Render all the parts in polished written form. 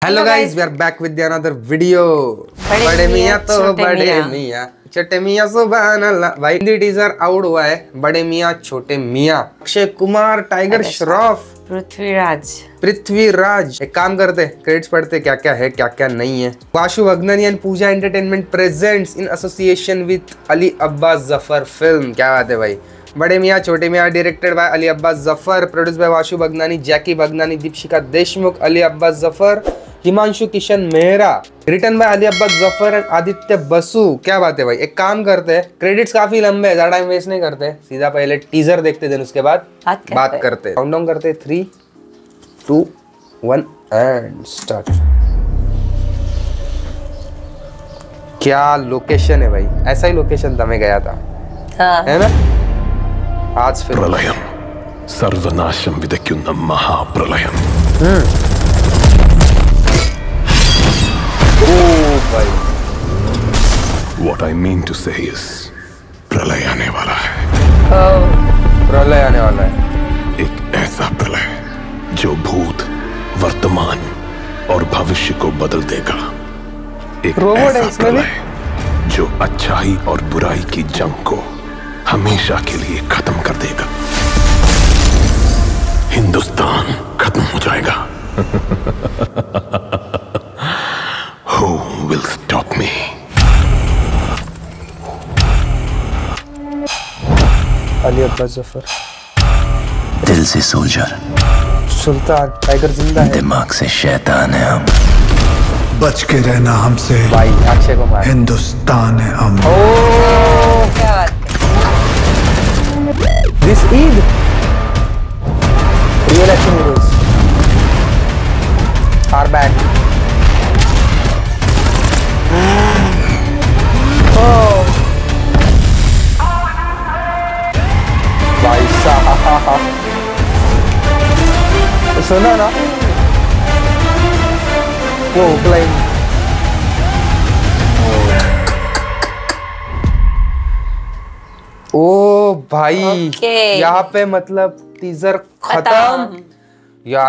Hello guys, we are back with another video. Bade Miyan तो बड़े मियां, छोटे मियां सुभान अल्लाह। भाई हिंदी टीजर आउट हुआ है। बड़े मियां छोटे मियां, अक्षय कुमार, टाइगर श्रॉफ, पृथ्वीराज। एक काम करते, क्रेडिट्स पढ़ते क्या क्या है क्या क्या नहीं है। Vashu Bhagnani and Pooja Entertainment presents in association with Ali Abbas Zafar film. क्या बात है भाई। Bade Miyan Chote Miyan directed by Ali Abbas Zafar, produced by Vashu Bhagnani, Jackky Bhagnani, Deepika Deshmukh, Ali Abbas Zafar, Himanshu Kishan Mehra. Written by Ali Abbas Zafar and Aditya Basu. क्या बात है भाई। एक काम करते हैं, क्रेडिट्स काफी लंबे हैं, ज्यादा टाइम वेस्ट नहीं करते, सीधा पहले टीजर देखते देन उसके बाद बात करते हैं। काउंटडाउन करते 3, 2, 1 एंड स्टार्ट। क्या लोकेशन है भाई, ऐसा ही लोकेशन था मैं गया था। हाँ। है ना। आज फिर प्रलयम सर्वनाशम विदक्युन्न महाप्रलयम। ओह भाई, What I mean to say is, प्रलय आने वाला है। प्रलय आने वाला है। एक ऐसा प्रलय जो भूत, वर्तमान और भविष्य को बदल देगा। एक ऐसा प्रलय जो अच्छाई और बुराई की जंग को हमेशा के लिए खत्म कर देगा। हिंदुस्तान खत्म हो जाएगा। Who will stop me? Ali Abbas Zafar. दिल से सोल्जर, सुल्तान, टाइगर जिंदा है, दिमाग से शैतान है हम। बच के रहना हमसे भाई। अक्षय कुमार। हिंदुस्तान है हम। क्या बात। This Eid real action heroes are back. भाई साहब सुना ना वो क्लाइम। ओ भाई यहाँ पे मतलब टीजर खत्म यार।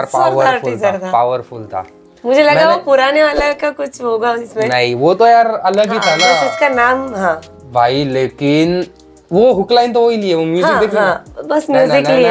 पावरफुल था। मुझे लगा वो पुराने वाला का कुछ होगा इसमें। नहीं, वो तो यार अलग ही था ना, बस उसका नाम। हाँ भाई, लेकिन वो हुक लाइन तो वही लिए, वो म्यूजिक देख रहे हैं, बस म्यूजिक लिया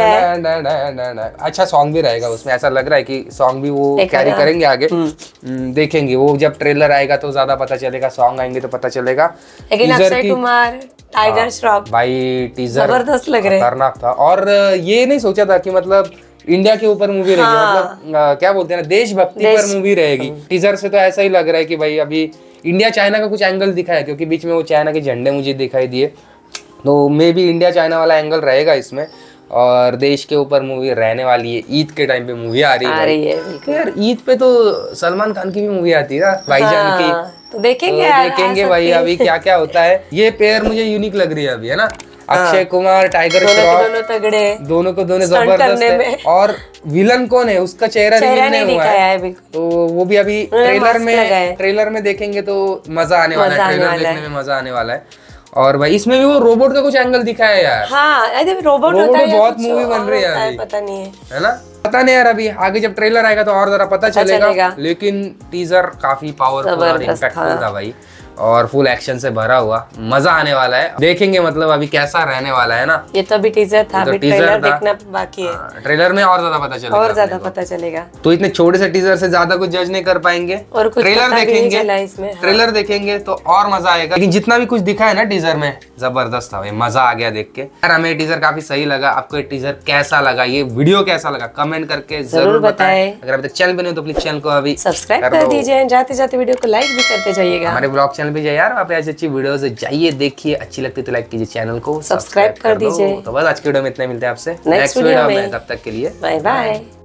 है। अच्छा सॉन्ग भी रहेगा उसमें, ऐसा लग रहा है कि सॉन्ग भी वो कैरी करेंगे आगे। देखेंगे वो जब ट्रेलर आएगा तो ज्यादा पता चलेगा, सॉन्ग आएंगे तो पता चलेगा। लेकिन अक्षय कुमार, टाइगर श्रॉफ भाई टीजर जबरदस्त लग रहा है, खतरनाक था। और ये नहीं सोचा था कि मतलब इंडिया के ऊपर मूवी रहेगी। मतलब क्या बोलते हैं ना, देशभक्ति पर मूवी रहेगी। टीजर से तो ऐसा ही लग रहा है कि भाई अभी इंडिया चाइना का कुछ एंगल दिखाया, क्योंकि बीच में वो चाइना के झंडे मुझे दिखाई दिए, तो मे भी इंडिया चाइना वाला एंगल रहेगा इसमें। और देश के ऊपर मूवी रहने वाली है। ईद के टाइम पे मूवी आ रही है। तो यार ईद पे तो सलमान खान की भी मूवी आती है ना, भाईजान की। तो देखेंगे भाई अभी क्या क्या होता है। ये पेयर मुझे यूनिक लग रही है अभी, है ना। अक्षय कुमार, टाइगर श्रॉफ, दोनों को जबरदस्त है। और विलन कौन है उसका चेहरा रिवील नहीं हुआ है, तो वो भी अभी ट्रेलर में देखेंगे तो मजा आने वाला है। ट्रेलर देखने में मजा आने वाला है। और भाई इसमें भी वो रोबोट का कुछ एंगल दिखाया यार। हाँ, रोबोट बहुत मूवी बन रही है अभी, पता नहीं है ना। पता नहीं यार, अभी आगे जब ट्रेलर आएगा तो और जरा पता चलेगा। लेकिन टीजर काफी पावरफुल और इम्पैक्टफुल था भाई, और फुल एक्शन से भरा हुआ। मजा आने वाला है। देखेंगे मतलब अभी कैसा रहने वाला है ना। ये तो अभी टीजर था, अभी ट्रेलर देखना बाकी है। ट्रेलर में और ज्यादा पता चलेगा। तो इतने छोटे से टीजर से ज्यादा कुछ जज नहीं कर पाएंगे, और ट्रेलर देखेंगे। ट्रेलर देखेंगे तो और मजा आएगा। लेकिन जितना भी कुछ दिखा है ना टीजर में, जबरदस्त था भाई, मजा आ गया देख के यार। हमें टीजर काफी सही लगा। आपको ये टीजर कैसा लगा, ये वीडियो कैसा लगा, कमेंट करके जरूर बताएं। अगर अभी तक चैनल पे नहीं हो तो प्लीज चैनल को अभी सब्सक्राइब कर दीजिए। जाते जाते वीडियो को लाइक भी करते जाइएगा। हमारे ब्लॉग चैनल पे जाइए यार, वहाँ पे ऐसी अच्छी वीडियोस जाइए, देखिए। अच्छी लगती है तो लाइक कीजिए, चैनल को सब्सक्राइब कर दीजिए। तो बस आज की वीडियो में इतना, मिलते हैं आपसे नेक्स्ट वीडियो में। तब तक के लिए बाय बाय।